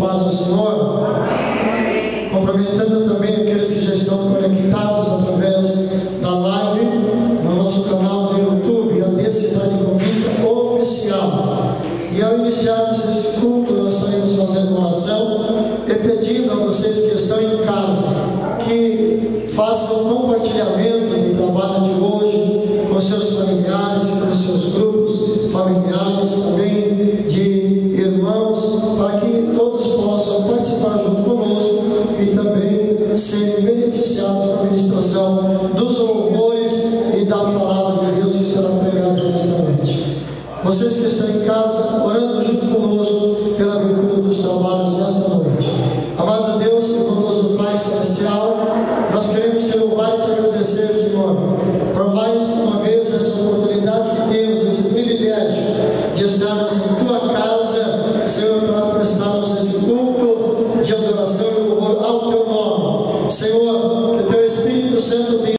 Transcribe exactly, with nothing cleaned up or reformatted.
paz do Senhor. Cumprimentando também aqueles que já estão conectados através da live no nosso canal do YouTube, a D Cidade Comunista Oficial. E ao iniciarmos esse culto, nós estaremos fazendo uma oração e pedindo a vocês que estão em casa que façam um compartilhamento do trabalho de hoje com seus familiares, com seus grupos familiares, também de irmãos, para que todos possam participar junto conosco e também serem beneficiados com a ministração dos louvores e da palavra de Deus que será pregada nesta noite. Vocês que estão em casa, orando junto conosco pela abertura dos trabalhos nesta noite. Amado Deus e bondoso Pai Celestial, nós queremos te louvar e te agradecer, Senhor, por mais uma vez essa oportunidade que temos, esse privilégio de estarmos em tua casa, Senhor, para prestarmos esse culto de adoração e louvor ao teu nome. Senhor, que teu Espírito Santo tenha